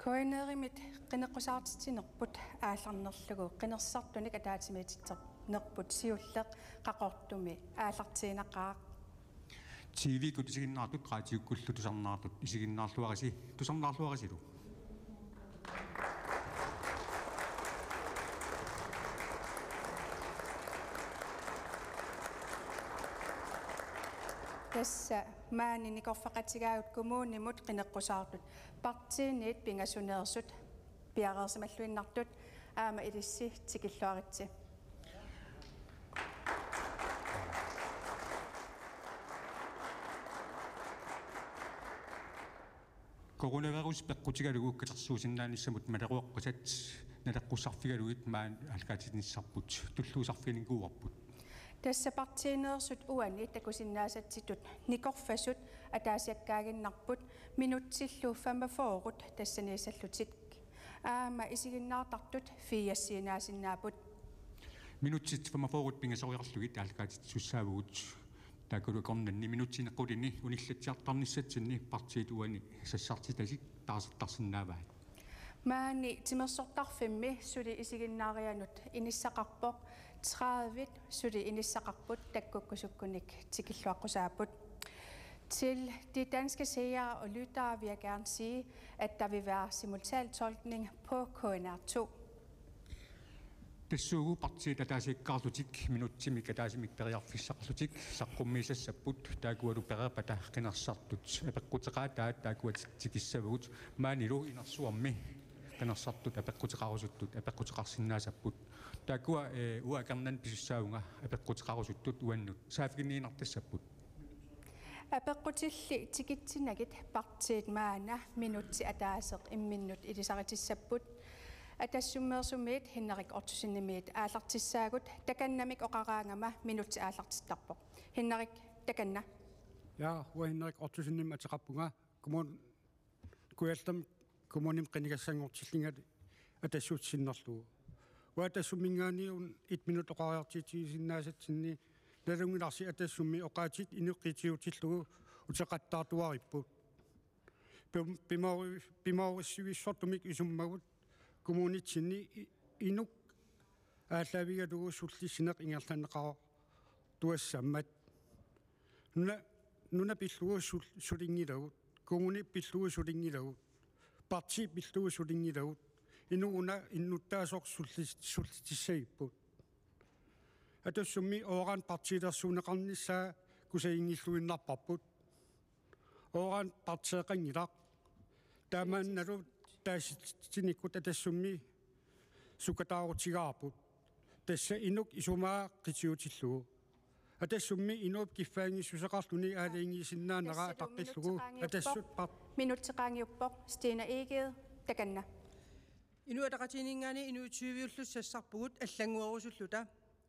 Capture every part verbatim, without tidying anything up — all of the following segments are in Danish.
Koinerimit qinneqqusaartitinerput aallarnerlugu qinnersartunik ataatimeetitternerput siulleq qaqortumi aallartiinaqaaq T V kut isiginnaartut qaatiukkullu tusarnaartut isiginnaarluarisi tusarnaarluarisilu Tässä maanini korfaqatigaayut kumuunimut qinneqqusaartut partiiniit pingasuneersut piareersimalluinnartut aama ilissi tikilluaritsi Coronavirus peqqutigalugu katersuusinnaannissamut maleruoqqasat naleqqussarfigaluit maan alkaatinissarput tulluusarfininguuarput Tässä partiineersut uani takusinnaasatsitut nikorfasut ataasiakkaaginnarput minutsillu famafoorut tässä niisallutik aama isiginnaartartut fiassiinaasinnaaput Minutsit famafoorut pingasoriarlugit alkaatitsussaavugut taakulu kornanni minutineqqulini unillatsiartarnissatsinni partiit uani sassartitasik taasattarsinnaavaa Maani timersortarfimmi suli isiginnaarianut inissaqarpoq tredive suli inissaqarput takkukkusukkunik tikilluaqqusaaput. Til de danske seere og lyttere vil jeg gerne sige, at der vil være simultantolkning på K N R to. Tessuugu partiit ataasiikkaarlutik minutsimik ataasimikperiarfissaqarlutik saqqummiisassaput taakualu perapata qinarsaartut apeqqutеqaataat taakuat tikissavugut maanilu inersuarmi qinarsaartut apeqqutеqarusuttut apeqqutеqarsinnaasapput taakua uakarnan pisussaunga apeqqutеqarusuttut uannut saafiginniinartassapput Apeqqutilli tikitsinagit partiit maana minutti ataaseq imminnut ilisaritissapput Atassummeersummiit hinnerik ortusinnimiit aallartissaagut takannamik oqaraangama minutti aallartittarpoq hinnerik takanna Ja ua hinnerik ortusinnim ateqarpunga kumun kualtam kumunim qinigassangortillingat atassuutsinnerlugu ua atassummingaani un et minut oqariartiitigisinnaasatsinni nalungilarsi atassummi oqaatit inuqqitiutillugu uteqattaartuaripput pimori pimorissivissortumik isummagut Kommunitsinni inuk aalaavigalugu sullissineq ingerlaneqaro tuassammat nuna nuna pillugu sulingilagut kommuni pillugu sulingilagut parti pillugu sulingilagut inuguna innuttaasoq sullis sullitissaipput atassummi ooraan partiilersuuneqarnissaa kusaingilluinnarparput ooraan partieqangilaq taamaannalu taasinikut atassummi sukataarutigaarput tassa inuk isumaa qitiutillugu atassummi inuup kiffaangissuseqarluni aaliingiisinnaanera taqqillugu atassut part minutteqaangiuppoq Stina Egede takanna Inuataqatiningaani inuutiviullut sassarpugut allanguerusulluta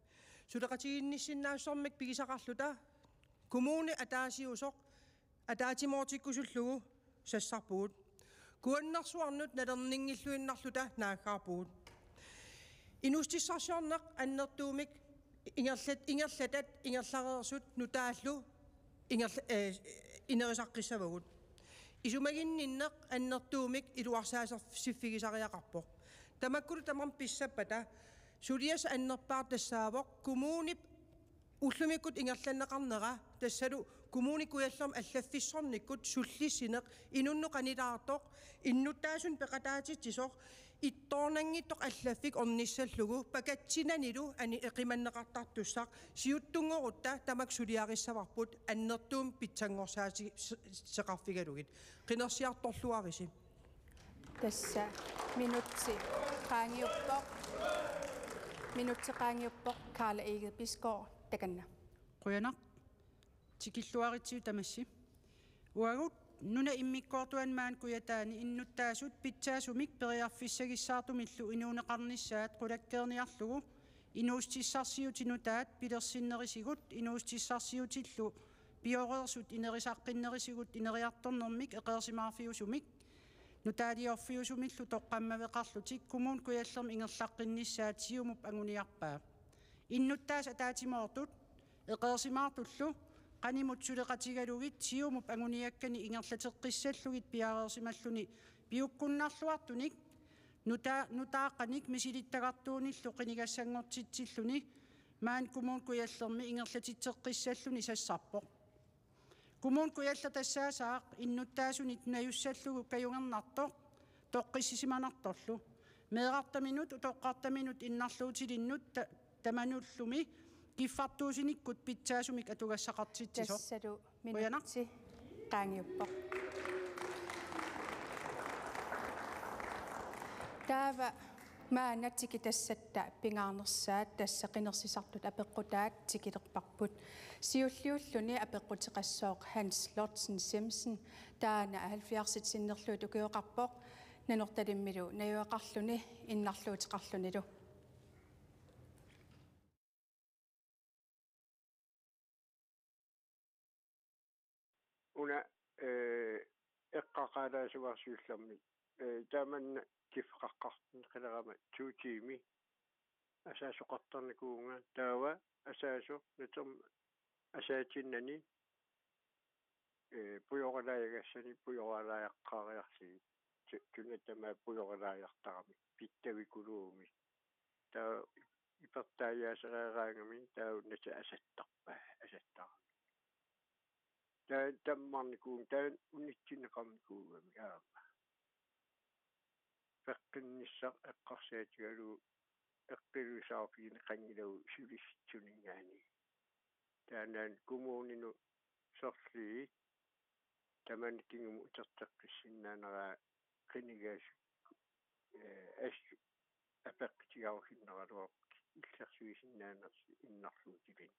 suleqatiginnissinnaassormik pigisaqarluta kommune ataasiusoq ataatimoortikkusullugu sassarpugut Kuannarsuarnut nalerninngilluinnarluta naaggaarpugut Inustissarsiorneq annertuumik ingerlat ingerlatat ingerlareersut nutaallu inger inerisaqqissavagut Isumaginninneq annertuumik iluarsaaser siffigisariaqarpoq Tamakkulu tamam pissappata sulias annerpaart tassaavoq kommunip Ullumikut ingerlanneqarnera tassalu kommunikuallerm allaffissornikkut sullissineq inunnuqanilaartoq innuttaasun peqataatittisoq ittoornangittoq allaffik ornissallugu pakatsinanilu ani eqimanneqartartussaq siuttungorutta tamak suliarissavarput annertuum pitsangorsaasi seqarfigalugit qinersiartorluarisi Tässä minutti qaangiuppoq minutti qaangiuppoq Karl Egede Bisgaard takanna Quyanaq tikilluaritsiu tamassi uagut nuna immikkoortuan maan kuyataani innuttaasut pitsaasumik periarfissagissaartumillu inuuneqarnissaat qulakkeerniarlugu inuustissarsiutinutaat pilersinnerisigut inuustissarsiutillu pioreersut inerisaqqinnerisigut ineriartornermik eqeersimaarfiusumik nutaaliorfiusumillu toqqammaveqarlutik kumun kuyallerm ingerlaqqinnissaat siumup anguniarpaa Innuttaas ataatimoortut eqeersimaartullu qanimut suleqatigalugit siumup anguniakkani ingerlateqqissallugit piareersimalluni piukkunnarluartunik nuta nutaaqanik misilittagartuunillu qinigassangortitsilluni maan kumun kuyallermi ingerlatitteqqissalluni sassarpoq kumun kuyalla tassaasaaq innuttaasunit najussallugu kajungernartoq toqqissisimanartorlu meeqartaminut utoqqartaminut innarluutilinnut tamanullumi kiffartuusinikkut pitsaasumik atugassaqartitsiso тассалу минутти qaangiuppoq таава маанатики тассатта пингаарнерсаат тасса qinерсисартут апеққутаат тикилерпарпут сиуллиуллуни апеққутеқассооқ Hans Lotsen Simpson таана halvfjerds синнерлуут укиоқарпоқ нанорталиммилу наюақарлуни иннарлуутеқарлунилу una eqqaqalaasuarsuullermi taaman kifqaqqartun qilerama tuutiimi asaasoqartarnikuunga taawa asaaso natum asaatinnani pujoralaagassani pujoralaajaqqaariarsi tunatama pujoralaajartarami pittavikuruumi taa ipertaajaaseraeraangami taa nata asattarpa asattarami taa tammarnikuun taa unittineqarnikuugami aama feqqinnissaa eqqarsaatigalu eqqilusaarpiine qangilagu sulissutsuningaani taanaan kumuuninu sorlii tamankingumu uterteqqissinnaanera qinigaas as apeqqitigarusinneraluaq illersuisinnaanерси innarluutilin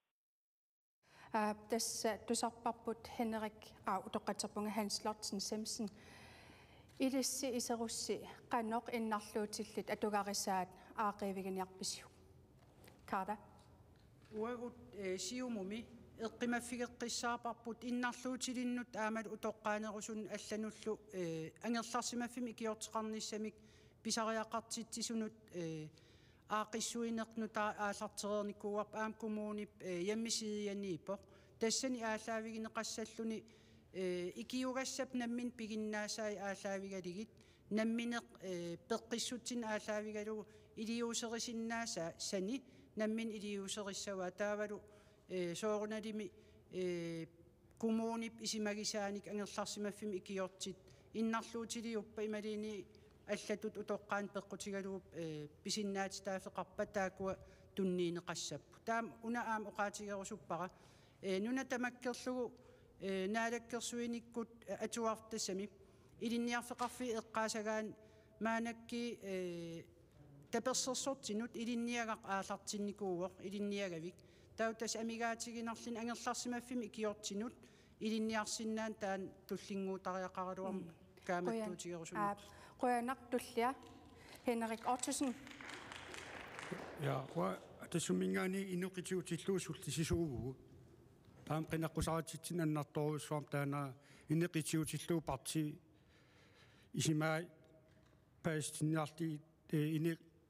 а тасса тусарпарпут Henrik ау утоққатерпунга Hans Lotsen Simpson илисси исерусси qannoq innarluutillit atugarissaat аақивигиниарпису када уагут сиумуми эққимаффигеққиссаапарпут иннарлуутилиннут аамал утоққаанерусун аллануллу ангерларсимаффими икиортеқарниссамик писариақартитсисунут аақиссуинеқнута аалартерерникууарп аам коммуунип яммисиианииппо тассани аалаавигинеқассаллуни икиугассап наммин пигиннаасаи аалаавигалигит намминеқ пеққиссутсин аалаавигалугу илиусерисиннааса сани наммин илиусериссаваа таавалу соорунalimi коммуунип исимагисааник ангерларсимаффими икиортит иннарлуутилиуппа ималини аллатут утоққаан пеққутигалууп писиннаатитаафеқарпа таакуа тунниинеқассаппу таам уна аам оқаатигерусуппара нуна тамаккерлугу наалаккерсуиниккут атуартассами илинниарфеқарфи эққаасагаан маанакки таперсерсортинут илинниагақ аалартинникуугоқ илинниагавик таутас амигаатигинарлин ангерларсимаффими икиортинут илинниарсиннаан таан туллингуутариақаралуарма kaamatuutigerusumik qoyanartullia Henrik Ottosen ja qua tasummingaani inuqitiutilluusullisisuugugu taam qinaqqusaraatitsin annartoruussuam taana ineqitiutilluu parti isimaa paastinniarti ine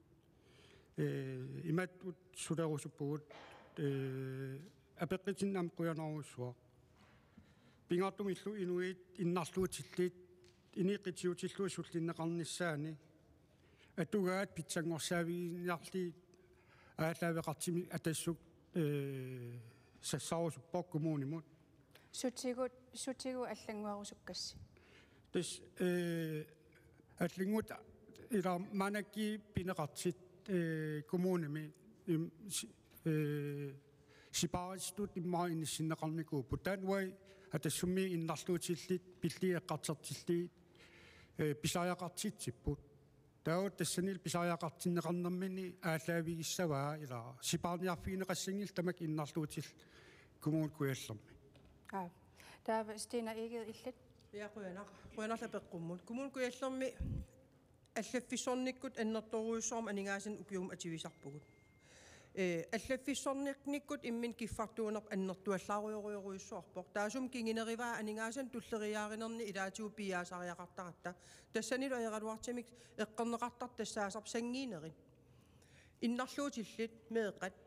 imat sulerusuppugut apeqqitinnam quyanarussuaq pingartumillu inuit innarluutilliit iniqitiutilluusullinneqarnissaani atugaat pitsangorsaaviginiarli аалаавеқартими атассук э сассаарусуппоқ коммунимут сутигут сутигу аллангуарусуккасси тас э аллингут ила манакки пинеқартит э коммуними э сипаристут иммаа иннissиннеқарникуу путаануай атассумми иннарлуутиллит пиллиэққартертилли э писааяқартитсиппут таут тассанил писааяқартиннеқарнэрмини аалаавигиссаваа ила сипаарниарфигинеқассингил тамак иннарлуутил коммуун куяллерми а таава стина игет иллит я куянар куянарла пеққуммут коммуун куяллерми аллаффиссорниккут аннерторуйссоорма анингаасин укиум ативисарпугут э аллаффиссорникниккут иммин киффартуунерп аннертуаллааруйоруйоруйссуарпоқ таасум кингинериваа анингаасан туллериааринерни илаатиу пиаасариақартарата тассанилу аералуартимик эққернеқартар тассаасарп сангиинерин иннарлуутиллит меэққат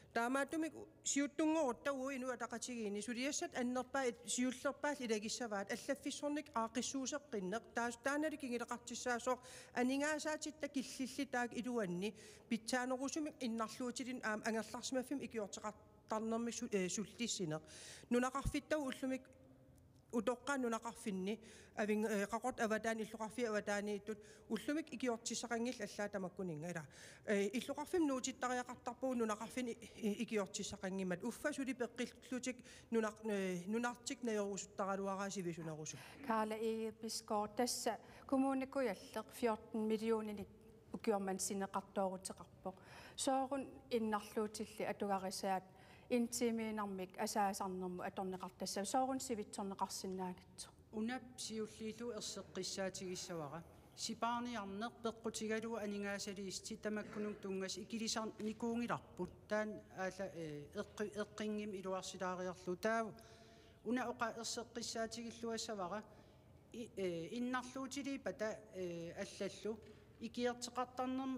таамаатумик сиуттунгорутта уи инуа тақатигиини сулиассат аннерпаа сиуллерпаа илагиссаваат аллаффиссорник аақиссуусеққиннеқ таас таанали кингилеқартиссаасоо анигаасаатитта киллилли таак илуанни питсаанерусумик иннарлуутилин аам ангерларсимаффим икиортеқартарнерми суллиссинеқ нунақарфиттау уллумик утоққаан нунақарфинни авин қақорт аватаани иллуқарфи аватаанииттут уллумик икиортиссақангил аллаатамаккунинга ила иллуқарфим нуутиттариақартарпуу нунақарфини икиортиссақангимат уффа сули пеққиллутик нунақ нунартик наёрусуттаралуараасиви сунерусу Karla Ege Biskår тасса kommunikуяллеқ fjorten millionin укиорман синеқартоорутеқарпоқ соорун иннарлуутилли атугариsaat интимиинармик асаасарнэрму аторнеқартассаа соорун сивитсорнеқарсинаагитсо унап сиуллиилу ерсеққиссаатигиссавара сипаарниарнеқ пеққутигалуа анигаасалиисти тамаккунун тунгас икилисар никуунгиларпут таан аала эққи эққингим илуарсилаариарлу таава уна оқа ерсеққиссаатигиллуассавара иннарлуутили пата аллаллу икиертеқартарнерм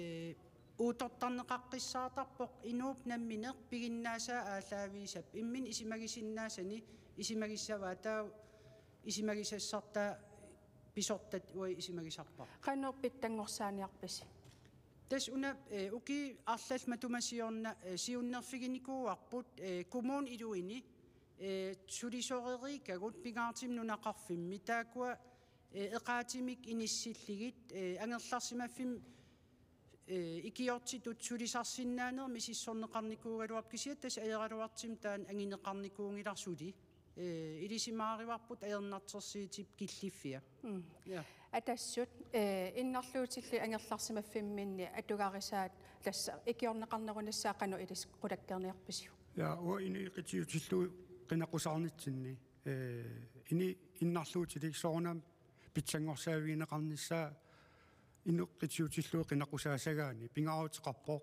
уутортарнеқаққиссаартарпоқ инууп намминеқ пигиннаасаа аалаавиисап иммин исимагисиннаасани исимагиссаваа таа исимагисассартаа писортат уи исимагисарпаа qannerpittangorsaaniarpisi тас уна уки арлал матумасиорна сиуннерфигиникууарпут коммун илуини сулисорерикагут пигаартим нунақарфимми таакуа эқаатимик иниссиллигит ангерларсимаффим икиортитут сулисарсиннаанер мисиссорнеқарникуугалуап кисиат тас аералуартим таан ангинеқарникуунгиларсули илисимаариварпут аернартерсиитип киллиффиа я атассут иннарлуутилли ангерларсимаффимминни атугариsaat тасса икиорнеқарнерунассаа қану илис қулаккерниарписиу я о ини qitiutilluu qinaqusarnitsinni э ини иннарлуутилик соорнам питсангорсаавиинеқарнissaa инуққитиутиллуу qinaqusaasaгаани пингааутеқарпоқ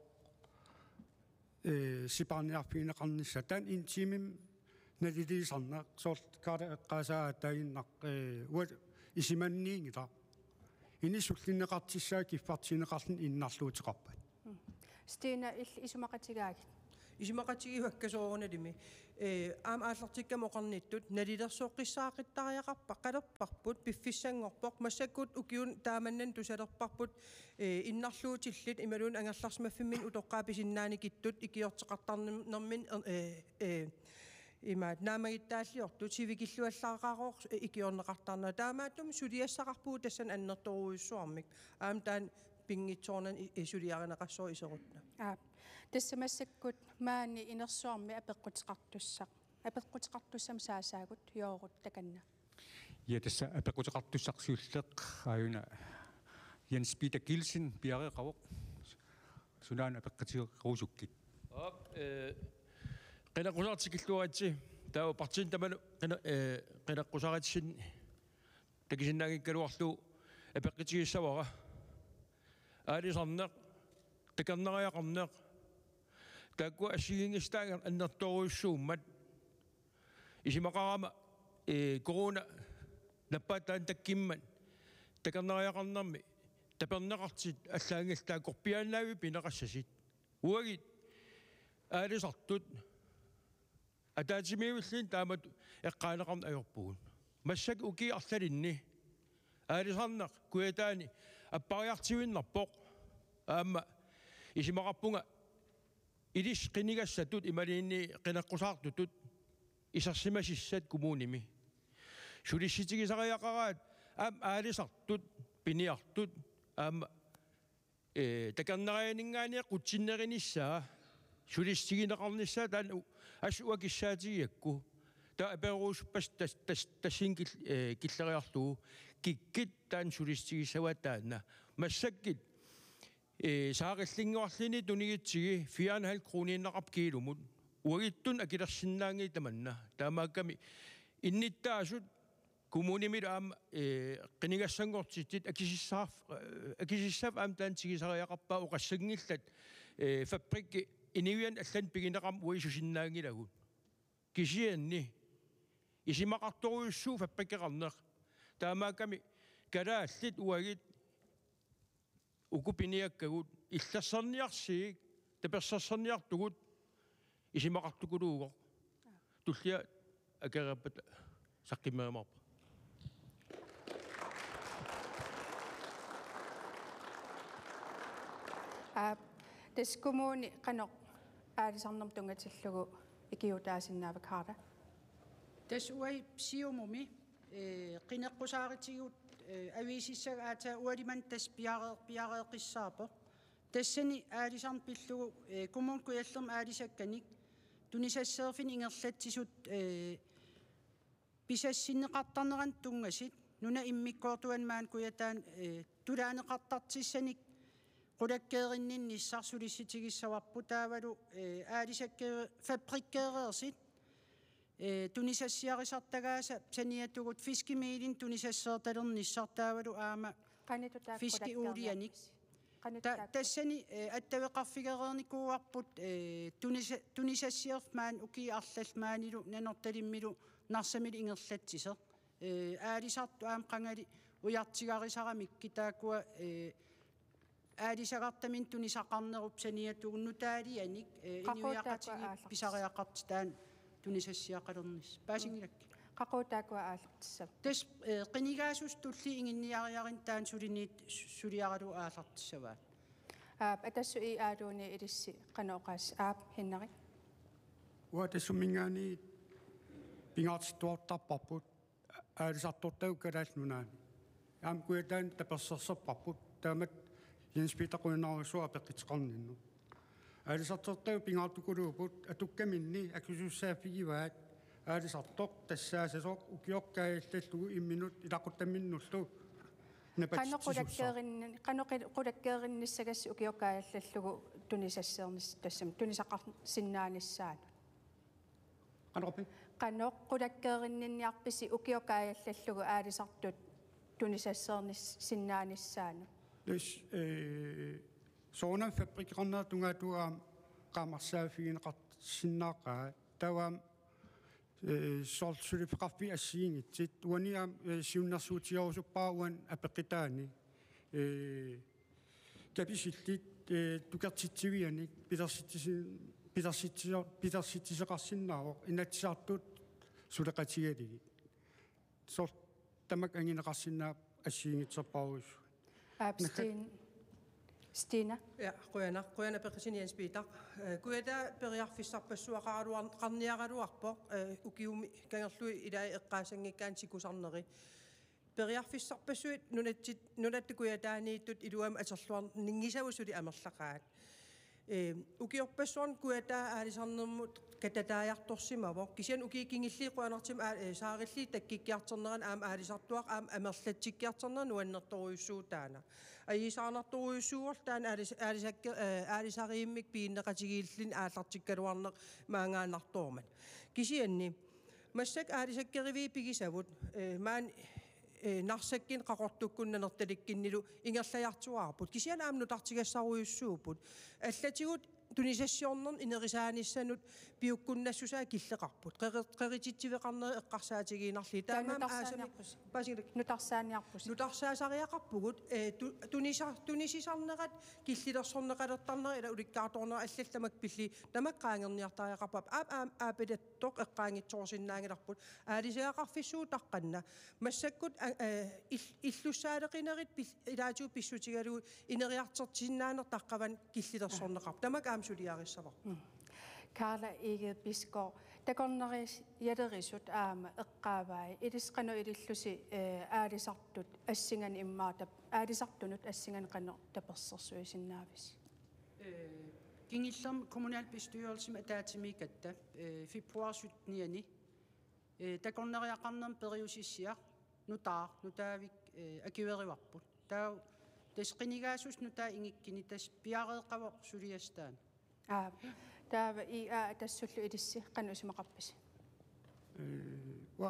э сипаарниарфиинеқарнissaa таан интимим налилисарна сорт кара эққасаа таиннақ э уа исиманниингила инисуллинеқартиссаа киффартинеқарлун иннарлуутеқарпат стина ил исумақатигаагит исимақатигиваккасооруналими э аам ааллартиккамоқарниттут налилерсооққиссаақиттариақарпа қалерпарпут пиффиссангорпоқ массаккут укиун тааманнан тусалерпарпут э иннарлуутиллит ималуун ангерларсимаффиммин утоққааписиннаани киттут икиортеқартарнермин э э имаат наамагиттааллиорту сивикиллуаллаараароор икиорнеқартарна таамааттум сулиассақарпуу тассан аннерторуйуссуармик аам таан пингитсоорнан сулиаринеқассоо исерутна аа тассамассаккут маани инерсуарми апеққутеқартуссақ апеққутеқартуссам саасаагут йоорут таканна ja tässä апеққутеқартуссарсиуллеқ аюна Jens Peter Gilsen биареқавоқ сунаан апеққатигеруусуккит оп э qinaqusartikilluaatsi taa partin tamalu qina qinaqqusaratissin takisinnagikkaluarlu apeqqitigissavara aalisarneq takarneriaqarneq taakku assigingistaanga annertoruissuummat isimaqarama e corona nappataan takkimman takarneriaqarnermi taperneqartit allaangil taakkorpiaanaavi pineqassasit uagit aalisartut атаатимиуллин таамат эққаанеқарна ajorpugun массак уки арлалинни аалисарнеқ куятаани аппариартивиннарпоқ аама исимақарпунга илис қинигассатут ималиинни қинаққусаартутут исарсимасиссат коммуними сулисситигисариақараат аам аалисартут пиниартут аама э таканнарианингаани қутсиннеринissaa сулиссигинеқарнissaa таан асуакиссаатигиакку та аперуусуппас тас тас тассингил киллериарлуу киккит таан сулиссигисаватаана массаккит э саариллингуарлини тунигитсиги фire komma fem кронииннеқарп килумут уагиттун акилерсиннаанги таманна таамаакками инниттаасут коммунимил аама э қинигассангортитит акисиссаар акисиссаф аам таан тигисариақарпаа оқассагнгиллат э фабрикки инивиан аллан пигинеқам уисусиннаангилагут кисианни исимақарторуйуссуу фабриккеқарнеқ таамаакками калааллит уагит укупиниаккагут иллассарниарсиик таперсарсарниартугут Isimaqartukuluugo. Tullia akerappat saqqimmaamarpa. А тэскумууни канеқ аалисарнам тунгатиллугу икиутаасиннаавак харта. Тас уай сиумуми э qinеққусааритигут ависиссага аата уалиман тас пиаре пиареқиссаапо тассани аалисарн пиллугу кумун куяллерм аалисакканик тунисассерфин ингерлатсисут э писассиннеқартарнеран тунгасит нуна иммиккоортуан маан куятаан э тулаанеқартартиссаник qulakkeerinnin nissarsulissitigissawappu taavalu aalisakke fabrikkeereersit tunisassiarisartagaasa saniatugut fiskimiilin tunisasseertalernissartaavalu aama fiski uulianik tassani attaveqarfigereernikuuarput tunisa tunisassierfmaan uki arlalmaanilu nanortalimmilu narsamil ingerlatsiser aalisartu aam qangali ujartigarisaramek kitaakua аалисагартамин тунисақарнерупсаниатугуннутаалианик иниуяқатиги писариақартитаан тунисассиақалернис паасингилакки қақутаакуа аалертиссап тас қинигаасус тулли ингинниариарин таан сулинит сулиаралу аалартиссаваа аап атассу и аалууни илисси қаноқас аап хиннери уа тассумингаани пингаартитуартарпарпут аалисартортау калаалнунаани аам куятаан таперсерсерпарпут таамат Jens Peter Grønnerøsua peqitqarninnu аалисартертау пингаартукулуупут атуккаминни акусуссаафигиваат аалисартоқ тассаасасоқ укиоркааллаллугу имминут илақуттаминнуллу qanoqulakkeerinni qanoqulakkeerinnissagassi ukiokaajallallugu tunisasseernis tassam tunisaqarsinnaanissaan qanoqpi qanoqulakkeerinninniarpisi ukiokaajallallugu aalisartut tunisasseernis sinnaanissaan Dus zo'n fabriek kan dat doen uit hoe kamerzelf in gaat sinnaqa. Daarom zal zullen verkaffen als zien. Het zit wanneer zien naar zo'n jaar zo paar wan heb ik gedaan. Ik heb je dit toen ik zit te weer niet. Bitter zit bitter zit bitter zit ze gaan sinna. In het zat tot zo dat je het ziet. Zo dat maak ik in gaan sinna als zien het zo pauze. Abstin Stina ja qoyana qoyana peqsin Jens Peter kueta periarfissarpassuaqaruar qarniaqaluarpo ukiumi kangerlui ilai eqqaasangikkaan sikusarneri periarfissarpassuit nunatsit nunattu kuetaaniittut iluam aterluar ningisavusuli amerlaqaat ukiorpassuarn kueta aalisarnermut katataajartorsimavo kisian ukiikingilliiquanartim saarilli takkikkiarterneran aam aalisartuaq aam amerlatsikkiarterner nuannertoruissuutaana ayisaanartoruissuuor taan aalisakke aalisariimmik piinneqatigiillin aallartikkaluarneq maangaanartorman kisianni massak aalisakkerivi pigisavut maan narsakkin qaqortukkunnanertalikkinnilu ingerlajartuarput kisian aamnu tartigassaruissuuput allatigut tunisassioornern inerisaanissannut piukkunnassusaa killeqarput qeritittiveqarneri eqqarsaatigiinarli taamaam aasami paasingilak nutarsaaniarpus nutarsaasariaqarpugut tunisa tunisisarnerat killillersorneqalertarneri ila ulikkaartorneri allallamak pilli tamaqqaangerniartariaqarpap aap aam aapilattoq eqqaangitsoorsinnaangilarput aalisaqarfissuu taqqanna massakkut illussaaleqinerit ilaatuu pissutigalu ineriartertinaaner taqqavan killillersorneqarp tamak aam suliarissavor Karla Eged Biskov takorneris yaderisut aama eqqaavai ilisqanu ilillusi aalisartut assingan immaata aalisartunut assingan qanner tapersersuisinnaavис Kingillerm kommunalbestyrelsen ataatimiikatta februar syttende takorneriaqarnerm periusissiaq nutaa nutaavik akiverivarput taa tasqinigaasus nutaa ingikkini tas piareeqavoq suliastaan aa taava i a tassullu ilissi qanusimaqappis wa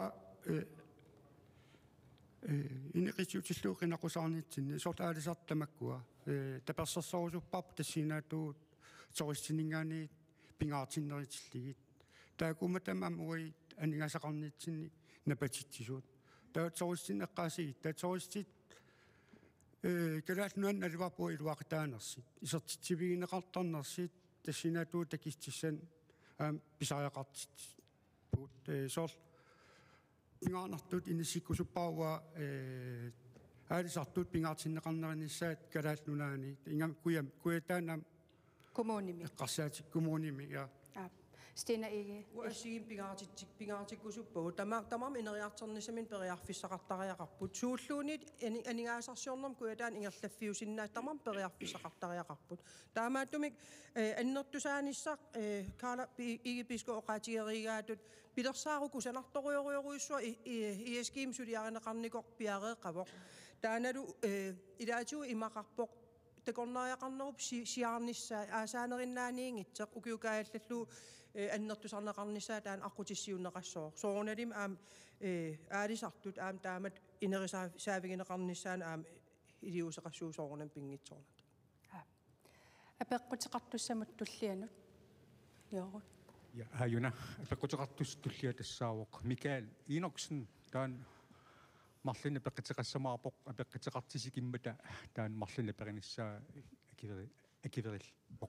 inqitiutillu qinaqusarnitsinni sortaalisartamakkua tapersersorusuppar tassinaatuut soristinningaani pingaartinneritillигит taakumatamam ui aningasaqarnitsinni napatitsisuut taat soristin eqqaasигит taat soristit kalaatnuan alivarpu iluaqitaanersit isertitsivigineqartarnersit тассинаатуу такистиссан аам писариақартит пут э сор пингаанартут инисиккусуппауа э аалисартут пингаатиннеқарнеринissаат калаат нунаани ингам куям куятаанам Kommunimi. эққарсаатик кумууними я Ah. Stena ikke. уасигин пигаатитсик пигаатиккусуппагу тама тамам инериартернисамин периарфиссақартариақарпут сууллуунит анигаасарсиорнерм куятаан ингерлаффиусиннаа тамам периарфиссақартариақарпут таамааттумик э аннертусааниссақ э каала игиписко оқаатигеригаатут пилерсаару кусанарторуйоруйоруйуссуа иэским сулиаринеқарникор пиареэқавоқ тааналу э илаатигу имақарпоқ такорнариақарнеруп сиаарниссаа аасаанериннааниингитсеқ укиукааллаллу аннертусарнеқарнissaа таан аққутиссиуннеқассоо соорналим аам э аалисартут аам таамат инерисаа саавигинеқарнissaана аам илиусеқассуусоорнам пингитсоорнат Апеққутеқартуссамут туллианут. Йорут. Ja ajuna apaqutaqartus tullia tassaavoq Mikael Inoksen taan marlina peqiteqassamaarpoq apeqqiteqartisikimmata taan marlina perinissaa akiveri akiveril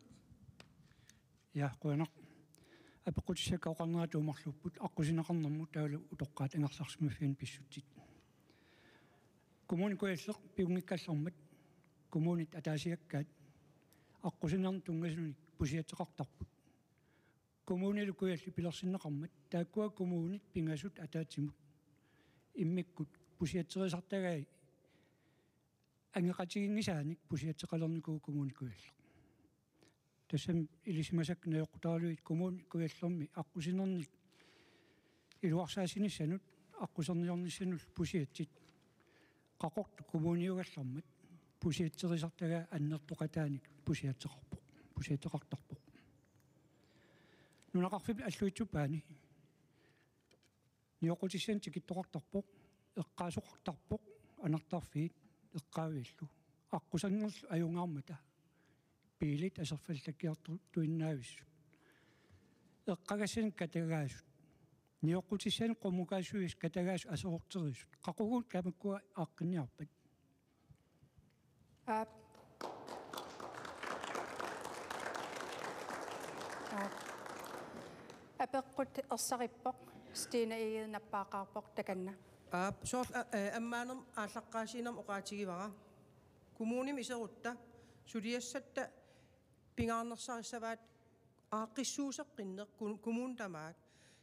ja qoyanoq апеқутиссакаоқарнератуумарлуппут аққусинеқарнэрмут таалу утоққаат ангерларсимаффиан писсутсит коммуни коэллеқ пиунгиккаллэрмат коммунит атаасиаккаат аққусинерн тунгасуник пусиатеқартарпут коммунилу коэлли пилерсиннеқармат тааккуа коммунит пингасут атаатимут иммиккут пусиатерисартагаи ангеқатигингисааник пусиатеқалерникуу коммуни коэллеқ тассам илисимасак неоқутаалуит коммуни коэллерми аққусинерник илуарсаасиниссанут аққусерниорниссанул пусиатсит қақорту коммуниугаллермат пусиаттерисартага аннертоқатааник пусиатеқарпоқ пусиатеқартарпоқ нунақарфип аллуитсупаани ниоқутиссан тикиттоқартарпоқ эққаасоқартарпоқ анартарфиит эққаавииллу аққусангерлу аюнгаармата пилит асерфаллаккиарту туиннаависсут эққагассан катагаасут ниоқутиссан қомукаасуис катагаасу асеортерисут қақугуут камаккуа ааққинниарпат а апеққут ерсариппоқ стина иги наппаақарпоқ таканна аа соор аммаанерм ааллаққаасиинерм оқаатигивара коммуним исерутта сулиассатта пингаарнерсарissavaat ааққиссуусеққиннеқ коммунтамаак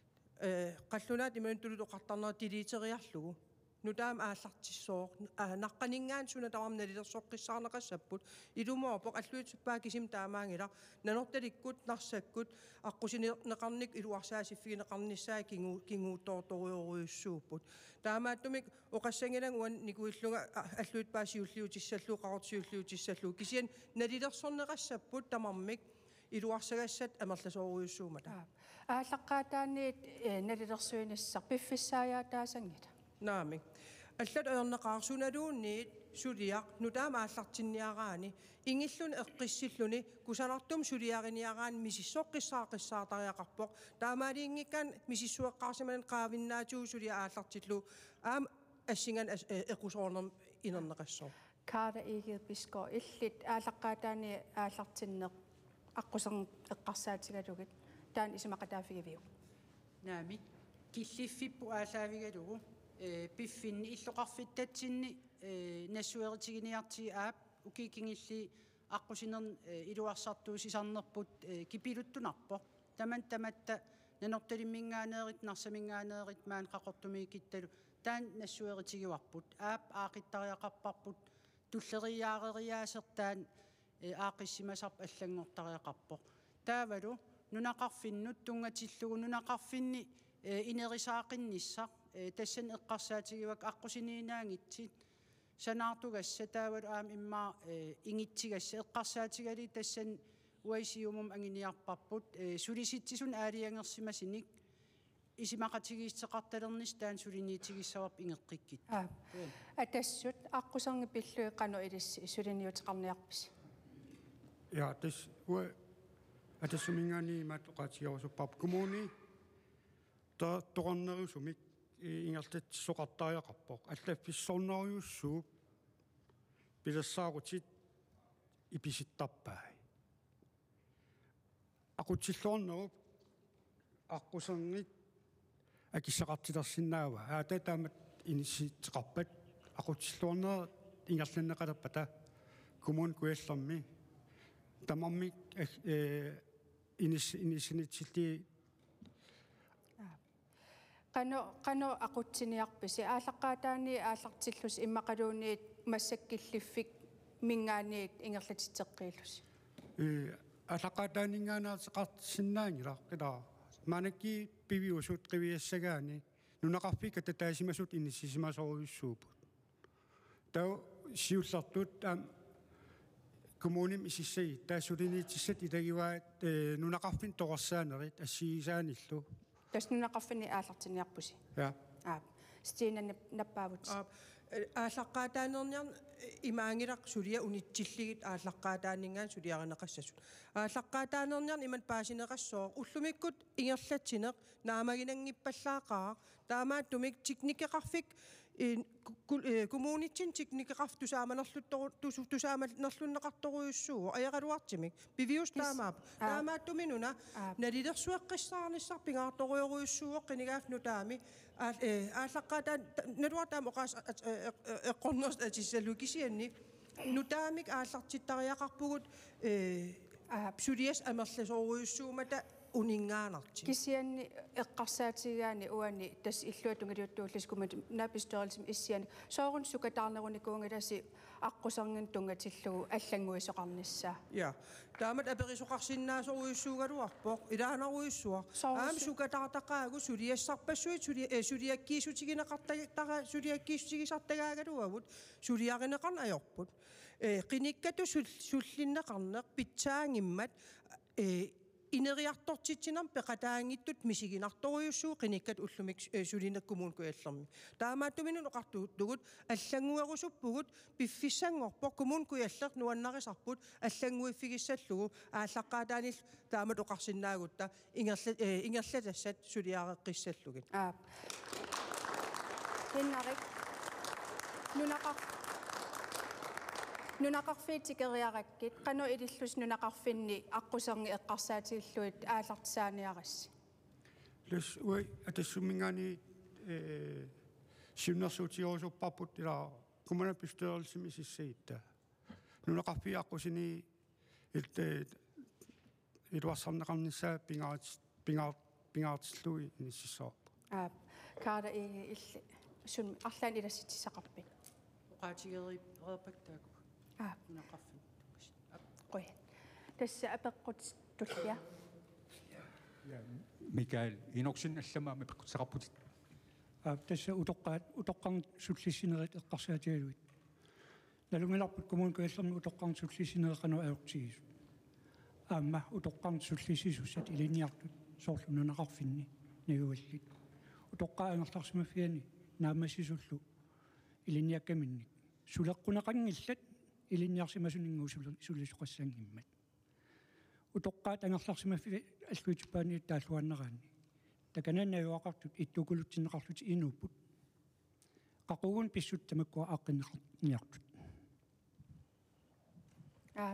э қаллунаат имантулут оқартарнера тилиитериарлугу нутаам ааллартиссоо наққанингаан суна тавам налилерсоққиссаарнеқассаппут илумоопоқ аллуитсуппаа кисим таамаангила нанорталиккут нарсаккут аққусинеқарник илуарсаасиффигинеқарниссаа кингу кингуутторторуйоруйуссууппут таамааттумик оқассангилан уан никуиллуга аллуит паасиуллиутиссаллуу қаортиуллиутиссаллуу кисиан налилерсорнеқассаппут тамармик илуарсагассат амерласооруйуссуумата ааллаққаатааниит налилерсуиниссар пиффиссааяатаасангила наами аллат аернеқарсуналуунниит сулиақ нутаама ааллартинниараани ингиллун эққиссиллуни кусанартум сулиариниараан мисиссоққиссаақиссаартариақарпоқ таамаалиингиккаан мисиссуэққарсиманан qaavиннаатуу сулиа ааллартиллу аам ассинган эқусоорнерм инернеқассоо каада игил писко иллит ааллаққаатаани ааллартиннеқ аққусерн эққарсаатигалугит таан исимақатаафигивиу наами киллиффиппу аалаавигалугу э пиффинни иллоқарфиттатсинни э нассуэритигиниарти аап укикингилли аққусинерн илуарсартуу сисарнерпут кипилуттунарпо таман таматта нанорталиммингаанеерит нарсамингаанеерит маан қақортумиикитталу таан нассуэритигиуарпут аап аақиттариақарпарпут туллериаарериаасертаан аақиссимасарп аллангортариақарпо таавалу нунақарфиннут тунгатиллугу нунақарфинни инерисаақиннissaq тассан эққарсаатигивак аққусиниинаангитсит санаартугасса таавалу аам иммаа ингитсигасса эққарсаатигали тассан уайсиумум ангиниарпарпут сулиситсисун аалиангерсимасиник исимақатигииссеқарталернис таан сулиниитигиссаварп ингеққиккит а атассут аққусерни пиллуи қану илисси сулиниутеқарниарпис я тас уа атассумингаани матоқатиорсуппарп коммуни та тоқарнерусумик ингерлат соқартариақарпоқ аллаффиссорнариуссууп пилассаарутит иписиттарпаа ақутсиллуарнеруп аққусернгит акиссақартилерсинаава аата таамат иниссиитеқарпат ақутиллуарнера ингерланнеқалерпата коммун куяллерми тамарми э инис инисинитсилти qano qano aqutsiniarpisi aallaqaataani aallartillus immaqaluuniit massakkilliffik mingaaniit ingerlatitteqqiillus э аллақаатаанингаанаартеқартсиннаангила қила манакки пивиусут қивиассагаани нунақарфик татаасимасут иниссисимасоруйуссуупут тау сиуллартут ам коммуним исиссаги таасулиниитиссат илагиваат э нунақарфин тоқарсаанерит ассигисааниллу таснунақарфини ааллартиниарпуси я аа стина наппаавут ааллаққаатаанерниар имаангилақ сулия унитсиллигит ааллаққаатаанингаан сулиаринеқассасут ааллаққаатаанерниар иман паасинеқассоо уллумиккут ингерлатсинеқ наамагинангиппаллаақаа таамаат тумик техникеқарфик коммунитсин техникеқарф тусааманерлуттору тусааманерлуннеқарторуйуссуу аяқалуартимик пивиус таамаап таамаат туминуна налилерсуэққиссаарниссар пингаарторуйоруйуссууоқ қинигаafну таами ааллаққаатаа налуартаам оқаас эққорнерс атиссалукисианни нутаамик ааллартиттариақарпугут э сулиас амерласоруйуссуумата унингаанарти кисианни эққарсаатигаани уани тас иллуатунгилиуттууллискумат напистуарилсим иссиани соорун сукатаарнеруникуунгаласи аққусарнгин тунгатиллугу аллангуисоқарниссаа я таамат аперисоқарсиннаасоруйуссуугалуарпоқ илаанаруйуссуа аам сукатаартақаагу сулиассарпассуи сули э сулиаккиисутигинеқартагтара сулиаккиисутигисартагаагалуавут сулиаринеқарна аёрпут э қиниккату суллиннеқарнеқ питсаангиммат э инериарторчитсинам пеқатаангиттут мисигинарторуйуссуу қиниккат уллумик сулинеккумуун куяллерми таамааттуминун оқартугут аллангуерусуппугут пиффиссангорпо коммун куяллер нуаннарисарпут аллангуиффигиссаллугу ааллаққаатаанил таамат оқарсиннаагутта ингерла ингерлатассат сулиареққиссаллугит аа хиннарик нунақар нунақарфиитикериараккит қано илиллус нунақарфинни аққусерни эққарсаатигиллуит аалартсааниарасси лус уи атассумингаани э синнерсуутиорусуппарпут ила коммунапистуерилсими сиссагитта нунақарфиаққусини илте илуарсарнеқарниссаа пингаат пингаат пингаатиллуи ниссисоорпу аа каада и илли сун арлаан иласситсақарпит оқаатигериперпактааку аа нунақарфин қой тасса апеққут туллиа Mikael inoksin allamaami peqqutseqarputit аа тасса утоққаат утоққарн суллиссинерит эққарсаатигалуит налунгиларпут коммун куаллерни утоққарн суллиссинереқану аёртигис аама утоққарн суллиссисуссат илиниартут соорлу нунақарфинни нигуаллит утоққаангерларсимаффиани наамассисуллу илиниаккаминник сулеққунеқангиллат илиниарсимасунингуу суллисоқассаангиммат утоққаат ангерларсимаффи аллуитиппаани тааллуаннераани такананнаюақартут иттукулутсинеқарлути инууппут қақугун писсут тамаккуа ааққиннеқарниартут аа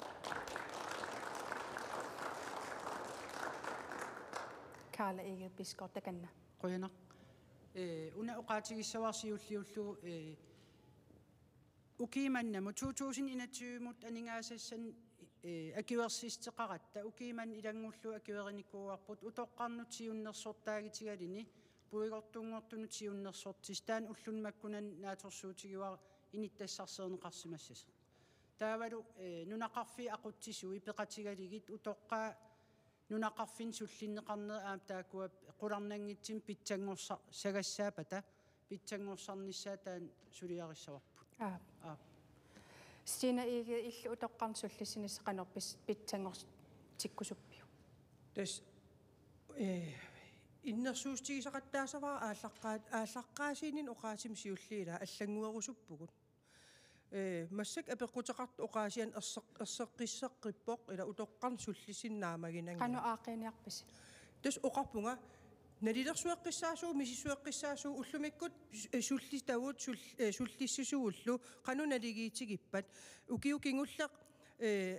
каала иге бискор таканна qoyana э уна оқаатигиссаварсиуллиуллугу э укииманнаму two thousand twenty-one-мут анигаасассан э акиверсистеқаратта укииман илангуллу акивериникууарпут утоққарнут сиуннерсортаагитигалини пуигортунгортунут сиуннерсортис таан уллунмаккунан нааторсуутигуар иниттассарсернеқарсимассас таавалу э нунақарфи ақутсисуи пеқатигалигит утоққаа нунақарфин суллиннеқарнер аамтаакуа қуларнангитсим питсангорсар сагассаапата питсангорсарниссаа таан сулиариссаварпут аа аа стина иге илли утоққарн суллиссинissақанерпис питсангорс тиккусуппиу тас э иннерсуустигисақаттаасаваа ааллаққаат ааллаққаасиинин оқаасим сиуллиила аллангуерусуппугут э массак апеққутеқарт оқаасиан ерсеқ ерсеққиссеққиппоқ ила утоққарн суллисиннаамагинанга қано аақиниарпис тас оқарпунга налилерсуэққиссаасуу мисисуэққиссаасуу уллумиккут суллиставут суллиссисууллу қану налигиитигиппат укиукингуллеқ э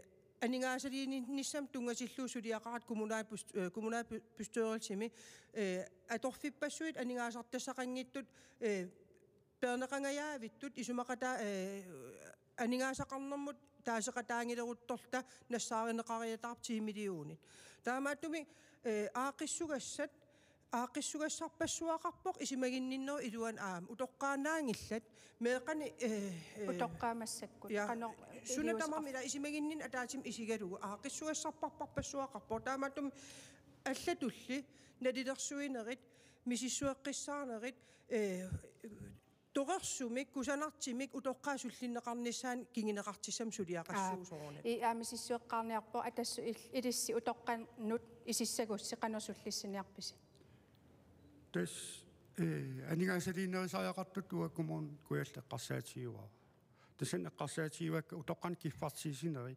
aningaasaliinissam tungasilluusuliaqarat kommunal kommunal bestyrelsemi atorfippassuit aningaasartassaqangittut perneqangajaavitut isumaqata aningaasaqarnermut taasaqataangileruttorta nassaarinneqariataartiimiliuunit taamaattumi aaqissugassat aaqissugassarpassuaqarpoq isimaginninner iluan aam utoqqaanaangillat meeqani utoqqaamassakku qano sunatamam ila isimaginnin ataatim isigalugu aaqissugassarparparpassuaqarpo taamaattumi аллатулли налилерсуинерит мисиссуэққиссаарнерит э торерсумик кусанартимик утоққаасуллиннеқарнissaан кингинеқартиссам сулиақассуусоорне и аамисиссуэққарниарпо атассу илисси утоққаннут исиссагусси қанерсуллиссиниарписи тас э анигаасалинерисариақартут туаккумун куяллеққарсаатиуаа тасан эққарсаатиуакка утоққан киффартиисинерит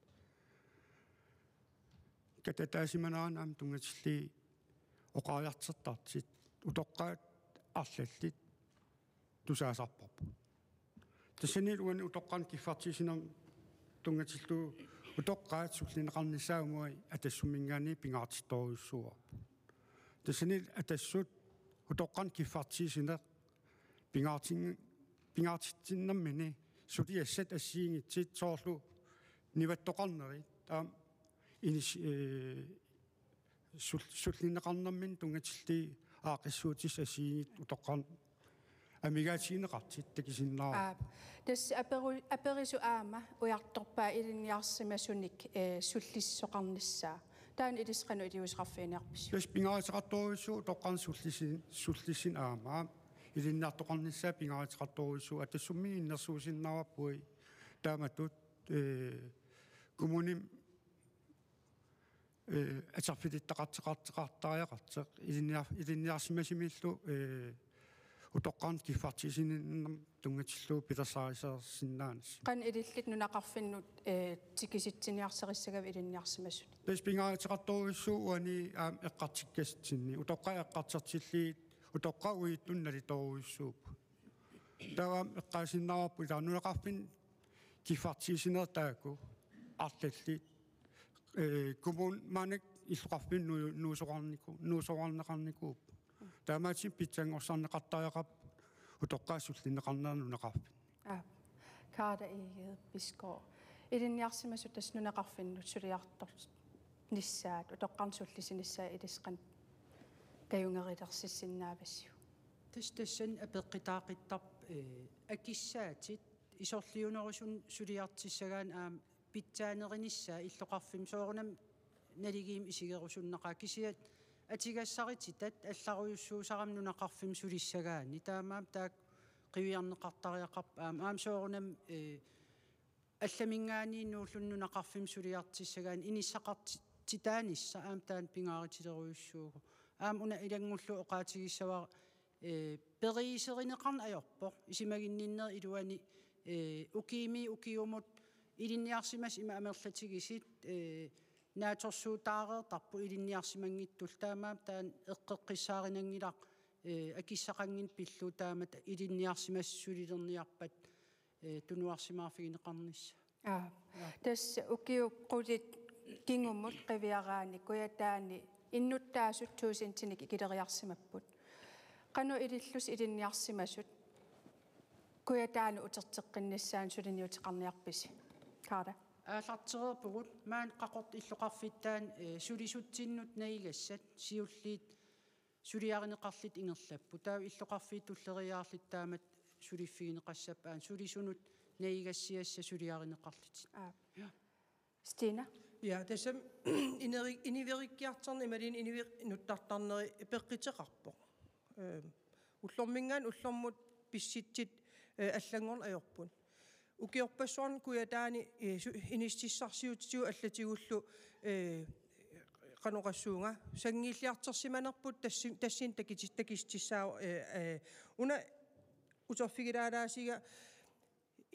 кататаасиманаранаам тунгатилли оқариартертартит утоққаат арлаллит тусаасарпарпу тассанил уан утоққан киффартиисинер тунгатиллу утоққаат суллинеқарнissaамуай атассумингаани пингаартитторюссуарпу тассанил атассут утоққан киффартиисинер пингаартин пингаартитсиннэрмини сулиассат ассиингитсит соорлу ниваттоқарнери таам инис э суллинеқарнэрмин тунгатилли аақиссуутис ассиингит утоққан амигаатиинеқартит такисиннаа аа тас аперу аперису аама уярторпаа илинниарсимасуник э суллиссоқарниссаа таан илисқану илиусқарфиниарпис тас пингаатеқарторюссуу тоққан суллисин суллисин аама илиннаартоқарниссаа пингаатеқарторюссуу атассумми иннерсуусиннааваппуи тааматут э коммуним э атарфилиттақартеқартеқартариақартеқ илинниар илинниарсимасимиллу э утоққан киффартисининнам тунгатиллуу питерсаарисерсиннаанис qan ilillit nunaqarfinnut э тикиситсиниарсериссагав илинниарсимассут тас пингаатеқарторюссуу уани аам эққартиккаситсинни утоққа эққартертиллиит утоққа уиттуннали торюссууп таам эққаасиннаарпу таанунеқарфин киффартисинер тааку арлаллит э коммун манек иллуқарфин нуусоқарнику нуусоқарнеқарникууп таамаатсин питсангорсарнеқартариақап утоққаасуллинеқарнернунеқарфин аа каада иигеэ пискоо илинниарсимасут тас нунеқарфиннут сулиартор ниссаат утоққарсуллисиниссаа илисқан каюнгерилерсиссиннаавассиу тас тассан апеққитаақиттарп э акиссаатит исорлиунерусун сулиартиссагаан аам питсаанеринissaа иллоқарфим соорунам налигиим исигерусуннеқаа кисиат атигассарититат алларуйуссуусарам нунақарфим сулиссагаани таамаам таак қивиарнеқартариақарп аам аам соорунам э алламингаани нууллуннунақарфим сулиартиссагаан иниссақартитаанисса аам таан пингааритилеруйуссуугу аам уна илангуллу оqaатигиссаваа э периисеринеқарна аёрпо исимагинниннер илуани э укими укиумут илинниарсимас има амерлатигисит э нааторсуутаареертарпу илинниарсимангиттул таамаам таан эққеққиссааринангилақ э акиссақангин пиллу таамат илинниарсимассулилерниарпат э тунуарсимаарфигинеқарнисса аа тас укиуққулит кингуммут қивиараани куятаани иннуттаасут туусинтиник икилериарсимаппут қану илиллус илинниарсимасут куятаани утертеққиннассаан сулиниутеқарниарписи каада аалартерерпугут маан қақорт иллоқарфиттаан сулисутсиннут наигассат сиуллиит сулиаринеқарлит ингерлаппу таа иллоқарфииттуллериаарлит таамат сулиффигинеқассапаан сулисунут наигассиасса сулиаринеқарлит аа стина я тасам инери инивериккиартерни ималин инивер нуттартарнери пеққитеқарпо э уллормингаан уллормут писситсит аллангорн аёрпун укиорпассуарн куятаани инистиссарсиутсиу аллатигуллу э каноқассуунга сангииллиартерсиманерпут тассин тассин такити такистиссаа э уна уторфигилаалаасига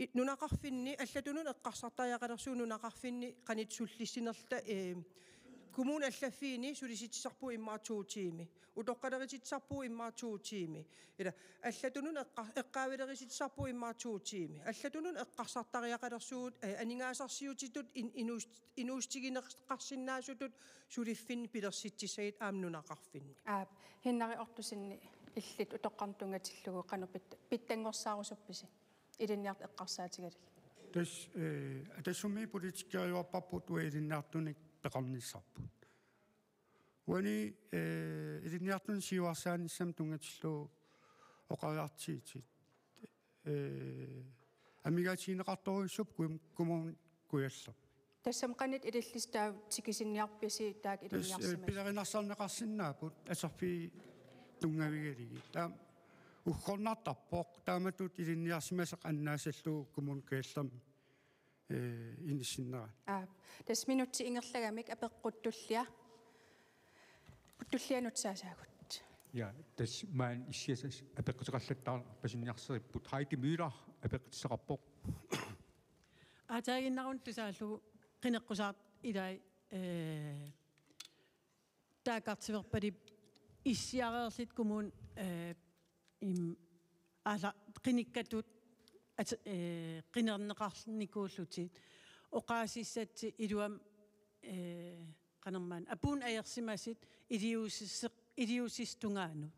нунақарфинни аллатунун эққарсартариақалерсуу нунақарфинни қанит суллиссинерта э kommun allaffiini sulisitsarpu immaatuutiimi utoqqalerisitsarpu immaatuutiimi ila allatunun eqqaavilerisitsarpu immaatuutiimi allatunun eqqarsartariaqalersuut aningaasarsiutitut inuustigineqqarsinnaasutut suliffin pilersitsissagit aamnunaqarfinni аа хиннари ортусинни иллит утоqqartungatillugu qanupit pittangorsaarusupписи илинниарт эққарсаатигалил тас э атассуми политиккериуарпарпут уилиннаартуник пеқарниссарпут уани э илинниартун сиуарсааниссам тунгатиллу оқариартиитит э амигатинеқарторуйссуп кум кумун куяллар тассам qanit илиллистаа тикисинниарписи таак илинниарсимас пилеринарсарнеқарсинаапут асарфи тунгавигалиги таа уггорнартарпоқ тааматут илинниарсимасеқ аннаасаллуу кумун куяллам э иннissиннера аа тас минутти ингерлагамик апеққуттуллиа уттуллианутсаасаагут ja das man issas apeqqutaqallattar pasinniarseripпут haiti myylar apeqqutissaqarpoq атаагиннарун тусааллугу qinеққусаат илай э таакартиверпали иссиареерлит кумун э им ала qinnikkatut at э qinernеқарлникууллутит оқаасиссатси илуам э qanермаан апун аерсимасит илиусисеқ илиусистунгаанут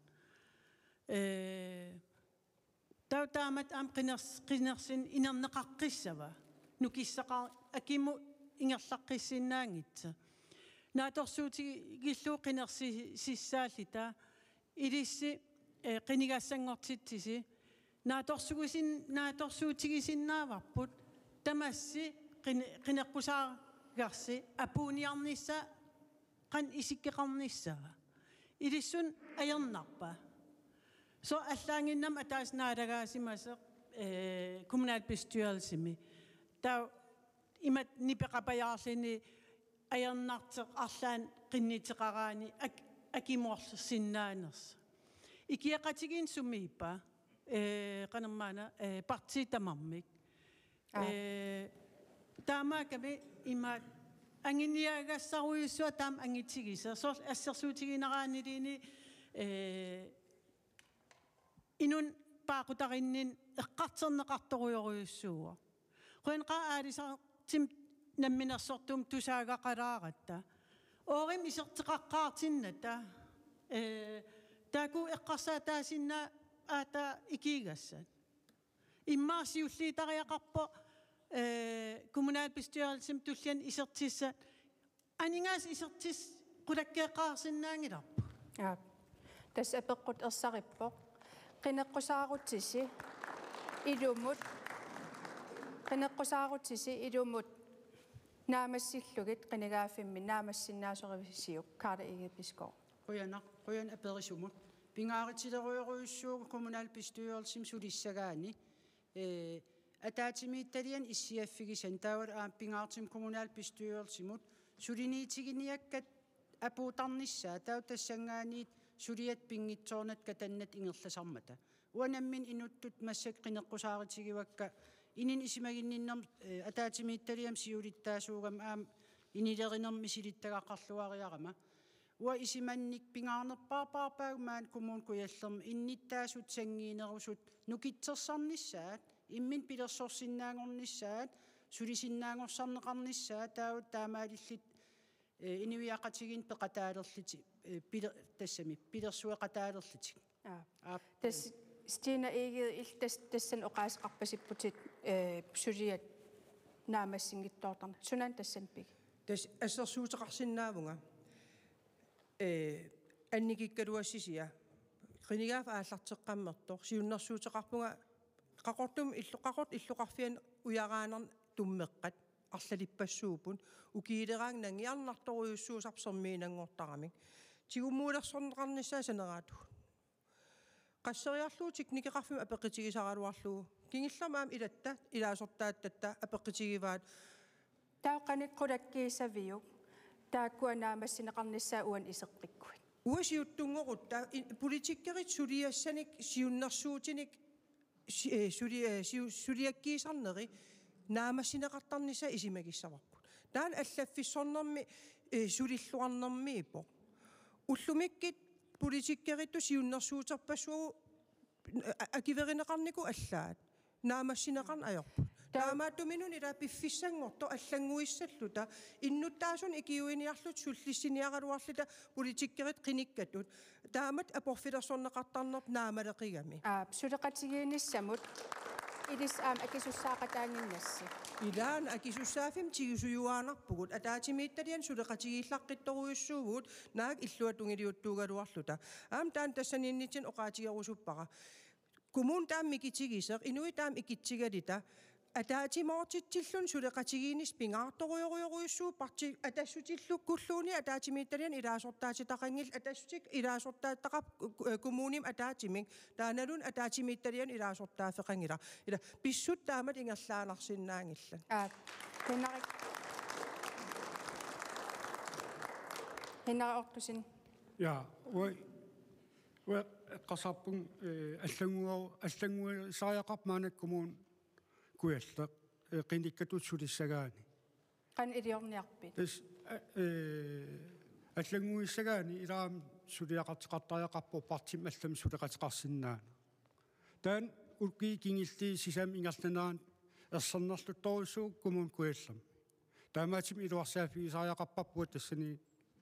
э таутаамат аам qiners qinersin инернеқаққиссава нукиссақар акиму ингерлаққиссиннаангитса нааторсуути гиллуу qinерси сиссааллита илисси э qinigassangortitsisi нааторсугисин нааторсуутигисиннааварпут тамасси qinеққусааргарси апууниарнисса qan исиккеқарниссава илиссун аернарпа så аллаангиннам атааснаалагаасимасеқ э kommunalbestyrelsemi таа имат нипеқапаяарлини аернартеқ арлаан qinнитеқараани акимуорлсиннаанерс икиақатигин сумииппа э qanермаана э партитамармик э таамааками има ангиниагассаруйуссуа таам ангитсигиса сор ассерсуутигинераанилини э инун паақутариннин эққартернеқарторуйоруйуссууа қуинқа аалисар тим намминерсортум тусаагақалааратта оорим исертеқаққаартинната э тааку эққарсаатаасинна аата икигассат иммаасиуллиитариақарпо э kommunalbestyrelsen туллиан исертисса анингаас исертис qulakkeeqqaarsinnaangilарпу аа тас апеққут ерсариппо qinеққусаарутсиси илумут qinеққусаарутсиси илумут наамассиллугит qinigaaffimmi naamassиннаасоривисиук карла игипискоо quyanaq quyan aperissumut pingaaritileruyoruissuugu kommunalbestyrelsen sulissagaani э атаатимиитталиан иссиаффигисан таавал аам пингаартим kommunalbestyrelsimut сулиниитигиниаккат апуутарниссаа тау тассангаанит сулиат пингитсоорнат катаннат ингерласармата уанаммин инуттут массак qinеққусааритигивакка инин исимагинниннерм атаатимиитталиам сиулиттаасуугам аам инилеринерми силиттагаққарлуариарама уа исиманник пингаарнерпаарпаарпаагмаан кумуун куяллерми инниттаасут сангиинерусут нукитсерсарниссаат иммин пилерсорсиннаангорниссаат сулисиннаангорсарнеқарниссаа таавут таамаалиллит инивиақатигин пеқатаалерлити пилер тассами пилерсуеқатаалерлитик аа тас стина эге илтас тассан оқаасеқарпасиппутит э сулиат наамассингиттоортарна сунан тассан пиг тас ассерсуутеқарсиннаавунга э анникиккалуассисиа qinigaaf ааллартеққаммертор сиуннэрсуутеқарпунга qaqortum illuqaqort illuqarfian uyaraaner tummeqqat арлалиппассуупун укиилераан нангиарнарторуйуссуусарсермиинангортарамик тигуммуулерсорнеқарниссаа санераату qasseriarluu tiknikeqarfim apeqqitigisaraluarluu kingillamaam ilatta ilaasорtaаттатта apeqqitigivaat таақанит qulakkiissaviuk тааккуанаамассинеқарниссаа уан исеққиккуит уасиуттунгорутта политиккерит сулиассаник сиуннэрсуутиник сули сулиаккиисарнери наамассинеқартарниса исимагиссаварпут таан аллаффиссорнэрми сулиллуарнэрмиипо уллумиккит политиккеритtu сиуннэрсуутерпассуу акиверинеқарнику аллаат наамассинеқарн аёрпут таамааттуминун ила пиффиссангорто аллангуиссаллута иннуттаасун икиуиниарлут суллиссиниаралуарлута политиккерит қиниккатут таамат апорфилерсорнеқартарнерп наамалеқигами а сулеқатигииниссамут илис аам акисуссаақатаангиннасси илаан акисуссаафим тигисуюаанарпугут атаатимиитталиан сулеқатигииллаққитторуйуссуугут наак иллуатунгилиуттуугалуарлута аам таан тассанииннитин оқаатигерусуппара кумун таам микитигисеқ инуи таам икитсигалита атаатимоортитсиллун сулеқатигиинис пингаарторуйоруйоруйуссуу парти атассутиллуккуллууни атаатимиитталиан илаасортаатитақангил атассутик илаасортааттақап кумууним атаатимик тааналун атаатимиитталиан илаасортаафеқангила ила писсут таамат ингерлаанарсиннаангилла а тенарик хеннаортусин я ой ой qasarpun аллангуа аллангуа сааяқарпаанак кумуун куяллеқ қиниккатут сулиссагаани қан илиорниарпит тас э аллангуиссагаани илаам сулиақартиқартариақарпу партим аллам сулеқатиқарсинаана таан улки кингилти сисам ингерланаан ерсернерлутторуссуу кумуун куяллам таамаатим илуарсаафи сааяқарпарпуат тассани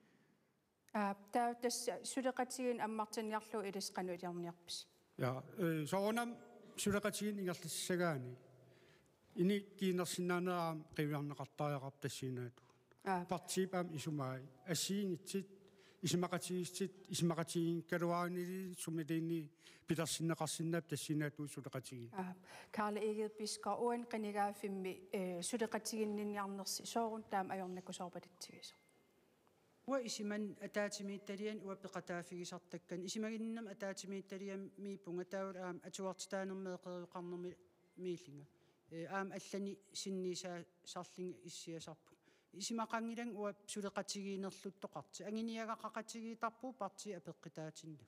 а таа тас сулеқатигин аммартаниарлу илисқану илиорниарпис я э соонам сулеқатигин ингерлассагаани ини кинерсинаанераам қивиарнеқартариақар тассинаату партипаам исумаи ассиингитсит исмақатигистит исмақатигин калуаарнили сумилиинни питерсиннеқарсиннаап тассинаату сулеқатиги а карла эгет бискар уан қанигаафимми э сулеқатигиннинниарнерси соорун таам аёрнакусоорпалитсигисо уа исиман атаатимиитталиан уаппеқатаафигисартаккан исимагиннам атаатимиитталиан мииппунга таул аам атуартитаанермеэқериуқарнерми мииллинга э аам аллани синнисаа сарлинга иссиасарпу исимақангилан уап сулеқатигиинерлуттоқарти агиниагақақатигиитарпу парти апеққитаатиннак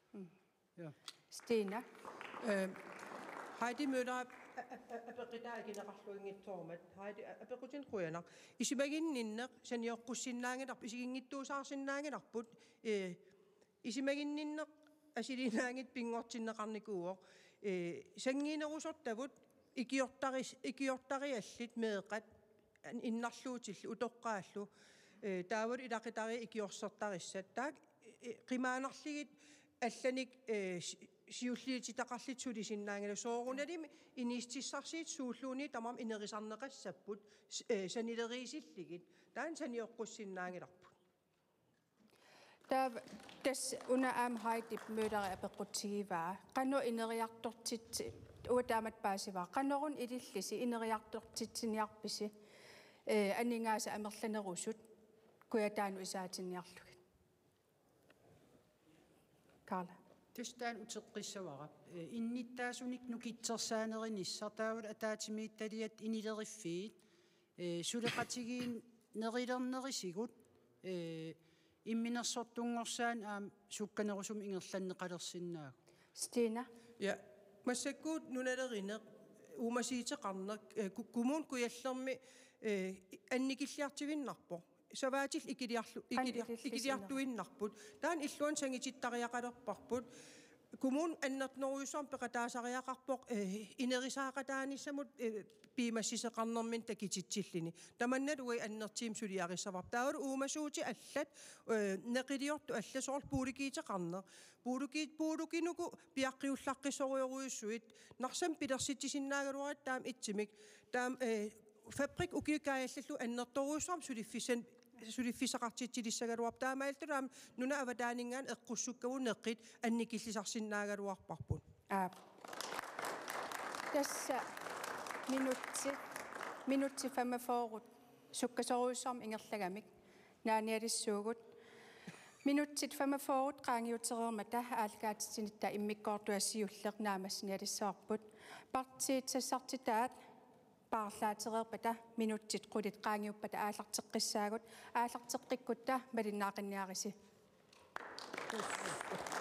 я Stena э Heidi Møller апеққитаагинеқарлуингитсоормат Heidi апеқутин қуянақ исимагинниннеқ саниоққуссиннаангиларпу исигингиттуусаарсиннаангиларпут э исимагинниннеқ асилинаангит пингортиннеқарникууоқ э сангиинерусортавут икиортарис икиортариаллит меэқат иннарлуутилл утоққааллу э таавут илақитари икиорсертариссат таак қимаанерлигит алланик э сиуллиититақарлит сулисиннаангила сооруналими инистиссарсиит сууллууни тамам инерисарнеқассаппут э санилериисиллигит таан саниоққуссиннаангиларпут таа тас уна аам хайдип мødere апеққутсигиваа қано инериартортит уатаамат паасиваа қанорун илиллиси инериартортитсиниарписи э анингааса амерланерусут куятаану исаатинниарлугит Карла тустаан утеққиссавара инниттаасуник нукитсерсаанеринissar таавал атаатимиитталиат инилериффиит э сулеқатигиин нерилернерисигут э имминерсортунгорсаан аам сукканерусум ингерланнеқалерсиннааг Stena ja массаккуут нуналеринеқ уумасиитеқарнеқ кумуун куяллерми э анникиллиартивиннарпо саваатил икилиарлу икилиартуиннарпут таан иллуан сангититтариақалерпарпут кумуун аннернеруйусуам пеқатаасариақарпоқ э инерисаақатааниссамут пимассисеқарнермин такититсиллини таманнат уи аннертиим сулиарissavар таавал уумасуути аллат неқилиорту алласоор пууликиитеқарнер пуулукиит пуулукинуку пиаққиуллаққисоруйоруйуссуит нарсам пилерситсиннаагалуарат таам итсимик таам э фабрик укиукааллаллу аннерторуйуссуам сулиффисан сулиффисақартитсилиссагалуар таамаалтулаам нуна аватаанингаан эққуссуккаву неққит анникиллисарсиннаагалуарпарпут а тасса минутси минутси фамафоорут суккасоруйуссаарм ингерлагамик нааниалиссуугут минутсит фамафоорут qaangiutereermata аалгаатсинитта иммиккоортуассиуллеқ наамассиниалиссаарпут партиитсассартитаат paarlaatereerpata minutsit qulit qaangiuppata aallarteqqissaagut aallarteqqikutta malinnaaqinniarisi